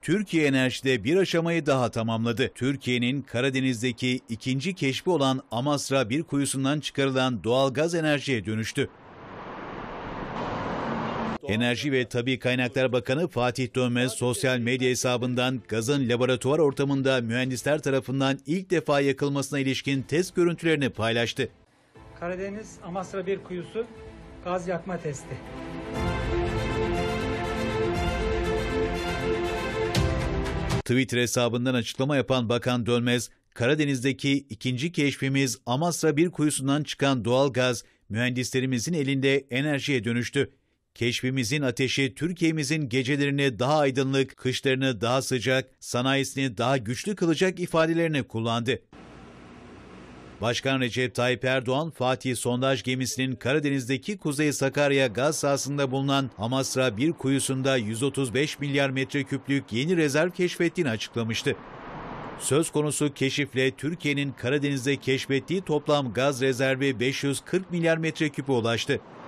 Türkiye Enerji'de bir aşamayı daha tamamladı. Türkiye'nin Karadeniz'deki ikinci keşfi olan Amasra bir kuyusundan çıkarılan doğalgaz enerjiye dönüştü. Enerji ve Tabii Kaynaklar Bakanı Fatih Dönmez sosyal medya hesabından gazın laboratuvar ortamında mühendisler tarafından ilk defa yakılmasına ilişkin test görüntülerini paylaştı. Karadeniz Amasra bir kuyusu gaz yakma testi. Twitter hesabından açıklama yapan Bakan Dönmez, Karadeniz'deki ikinci keşfimiz Amasra bir kuyusundan çıkan doğal gaz mühendislerimizin elinde enerjiye dönüştü. Keşfimizin ateşi Türkiye'mizin gecelerini daha aydınlık, kışlarını daha sıcak, sanayisini daha güçlü kılacak ifadelerini kullandı. Başkan Recep Tayyip Erdoğan, Fatih sondaj gemisinin Karadeniz'deki Kuzey Sakarya gaz sahasında bulunan Amasra bir kuyusunda 135 milyar metreküplük yeni rezerv keşfettiğini açıklamıştı. Söz konusu keşifle Türkiye'nin Karadeniz'de keşfettiği toplam gaz rezervi 540 milyar metreküpe ulaştı.